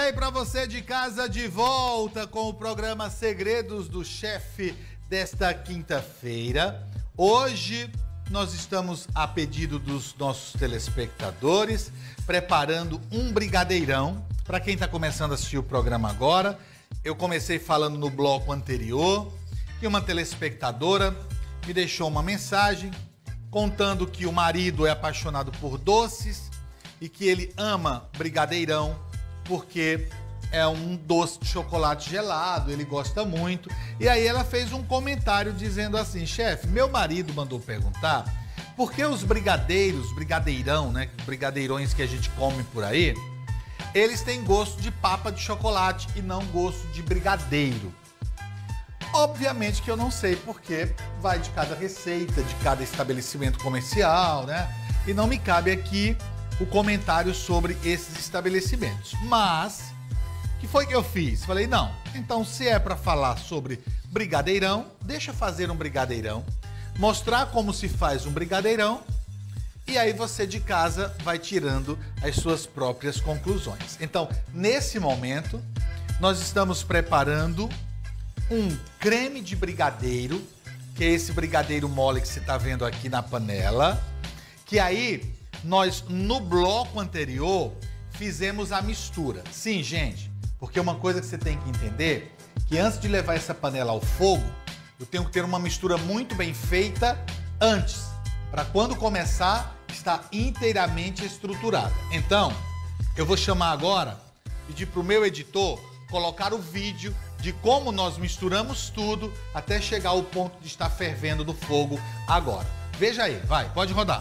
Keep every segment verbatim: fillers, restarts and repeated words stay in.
aí para você de casa, de volta com o programa Segredos do Chefe desta quinta-feira. Hoje nós estamos, a pedido dos nossos telespectadores, preparando um brigadeirão. Para quem está começando a assistir o programa agora, eu comecei falando no bloco anterior que uma telespectadora me deixou uma mensagem contando que o marido é apaixonado por doces e que ele ama brigadeirão porque é um doce de chocolate gelado, ele gosta muito. E aí ela fez um comentário dizendo assim: chefe, meu marido mandou perguntar por que os brigadeiros, brigadeirão, né, brigadeirões que a gente come por aí, eles têm gosto de papa de chocolate e não gosto de brigadeiro. Obviamente que eu não sei porque vai de cada receita, de cada estabelecimento comercial, né? E não me cabe aqui o comentário sobre esses estabelecimentos. Mas, o que foi que eu fiz? Falei, não, então se é para falar sobre brigadeirão, deixa fazer um brigadeirão, mostrar como se faz um brigadeirão, e aí você de casa vai tirando as suas próprias conclusões. Então, nesse momento, nós estamos preparando um creme de brigadeiro, que é esse brigadeiro mole que você está vendo aqui na panela, que aí nós, no bloco anterior, fizemos a mistura. Sim, gente, porque uma coisa que você tem que entender, que antes de levar essa panela ao fogo, eu tenho que ter uma mistura muito bem feita antes, para quando começar, estar inteiramente estruturada. Então, eu vou chamar agora, pedir para o meu editor colocar o vídeo de como nós misturamos tudo até chegar ao ponto de estar fervendo no fogo agora. Veja aí, vai, pode rodar.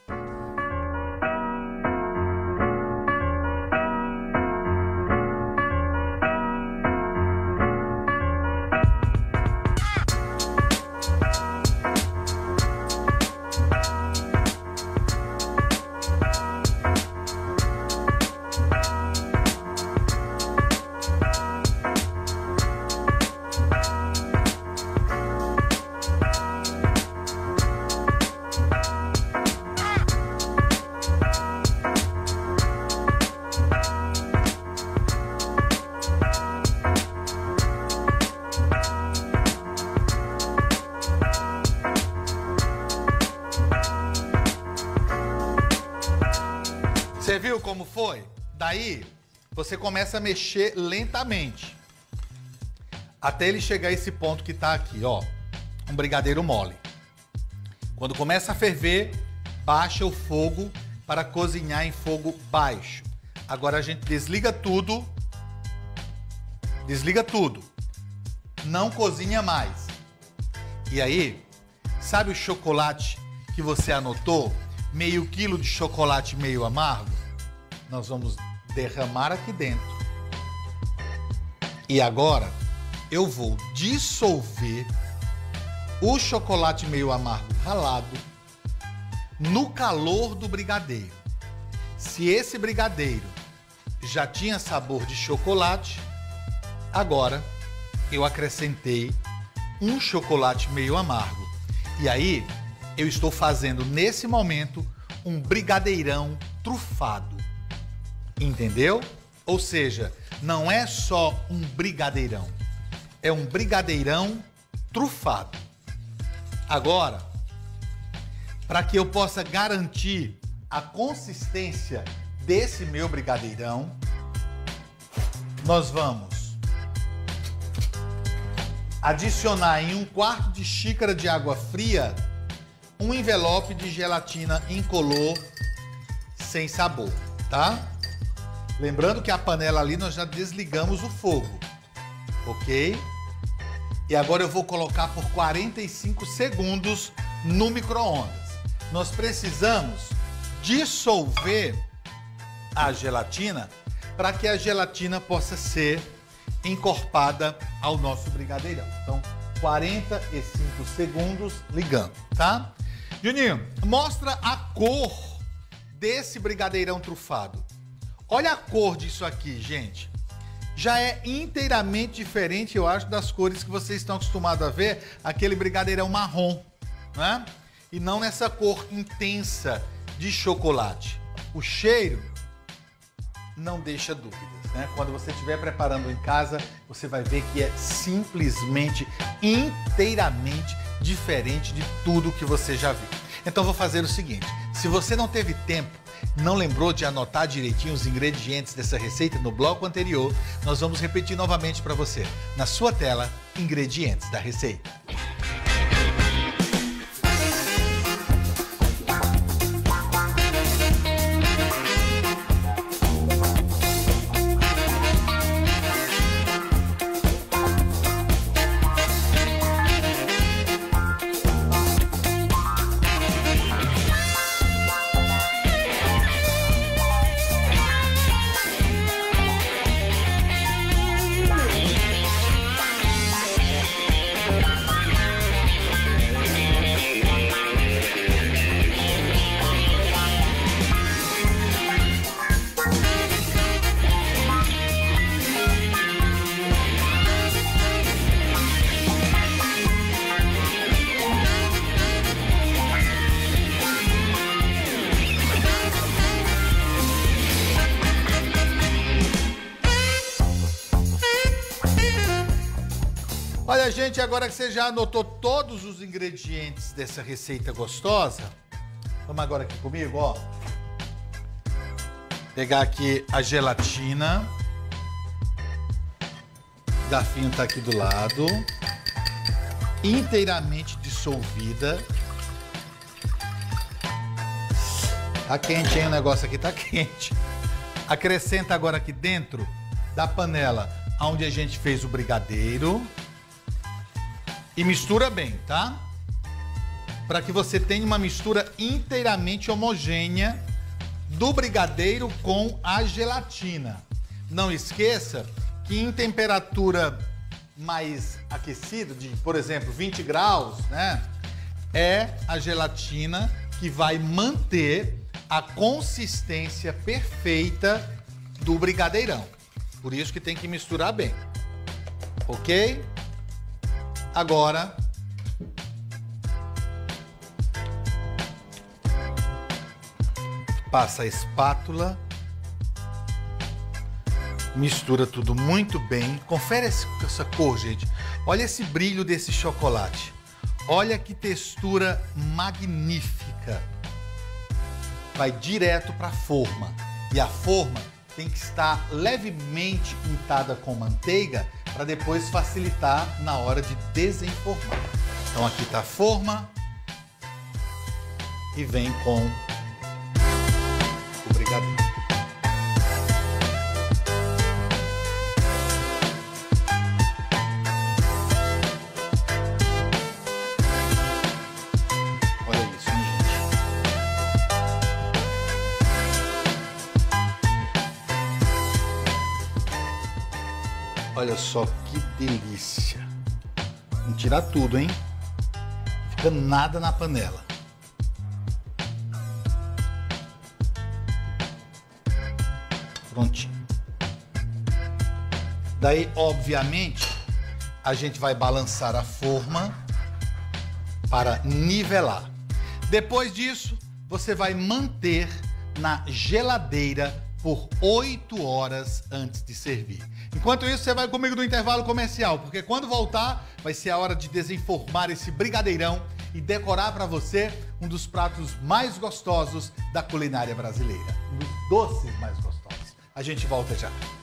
Você viu como foi? Daí, você começa a mexer lentamente, até ele chegar a esse ponto que tá aqui, ó, um brigadeiro mole. Quando começa a ferver, baixa o fogo para cozinhar em fogo baixo. Agora a gente desliga tudo, desliga tudo, não cozinha mais. E aí, sabe o chocolate que você anotou? Meio quilo de chocolate meio amargo? Nós vamos derramar aqui dentro. E agora eu vou dissolver o chocolate meio amargo ralado no calor do brigadeiro. Se esse brigadeiro já tinha sabor de chocolate, agora eu acrescentei um chocolate meio amargo. E aí eu estou fazendo nesse momento um brigadeirão trufado. Entendeu? Ou seja, não é só um brigadeirão, é um brigadeirão trufado. Agora, para que eu possa garantir a consistência desse meu brigadeirão, nós vamos adicionar em um quarto de xícara de água fria um envelope de gelatina incolor sem sabor, tá? Lembrando que a panela ali nós já desligamos o fogo, ok? E agora eu vou colocar por quarenta e cinco segundos no micro-ondas. Nós precisamos dissolver a gelatina para que a gelatina possa ser encorpada ao nosso brigadeirão. Então, quarenta e cinco segundos ligando, tá? Juninho, mostra a cor desse brigadeirão trufado. Olha a cor disso aqui, gente. Já é inteiramente diferente, eu acho, das cores que vocês estão acostumados a ver, aquele brigadeirão marrom, né? E não nessa cor intensa de chocolate. O cheiro não deixa dúvidas. né? Quando você estiver preparando em casa, você vai ver que é simplesmente, inteiramente diferente de tudo que você já viu. Então vou fazer o seguinte, se você não teve tempo, não lembrou de anotar direitinho os ingredientes dessa receita no bloco anterior, nós vamos repetir novamente para você. Na sua tela, ingredientes da receita. Olha, gente, agora que você já anotou todos os ingredientes dessa receita gostosa, vamos agora aqui comigo, ó. Pegar aqui a gelatina. O garfinho tá aqui do lado. Inteiramente dissolvida. Tá quente, hein? O negócio aqui tá quente. Acrescenta agora aqui dentro da panela onde a gente fez o brigadeiro. E mistura bem, tá? Para que você tenha uma mistura inteiramente homogênea do brigadeiro com a gelatina. Não esqueça que em temperatura mais aquecida, de, por exemplo, vinte graus, né? É a gelatina que vai manter a consistência perfeita do brigadeirão. Por isso que tem que misturar bem. Ok? Agora, passa a espátula, mistura tudo muito bem. Confere essa cor, gente. Olha esse brilho desse chocolate. Olha que textura magnífica. Vai direto para a forma. E a forma tem que estar levemente untada com manteiga para depois facilitar na hora de desenformar. Então aqui está a forma e vem com o brigadeiro. Olha isso, hein, gente? Olha só que delícia. Vamos tirar tudo, hein? Não fica nada na panela. Prontinho. Daí, obviamente, a gente vai balançar a forma para nivelar. Depois disso, você vai manter na geladeira por oito horas antes de servir. Enquanto isso, você vai comigo no intervalo comercial, porque quando voltar, vai ser a hora de desenformar esse brigadeirão e decorar para você um dos pratos mais gostosos da culinária brasileira. Um dos doces mais gostosos. A gente volta já.